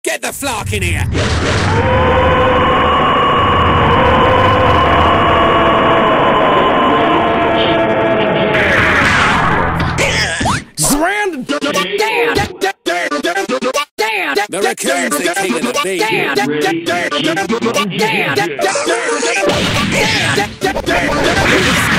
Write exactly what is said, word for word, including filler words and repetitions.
Get the flark in here! Grand! Damn! The raccoon's the king of the beat. Damn! Damn!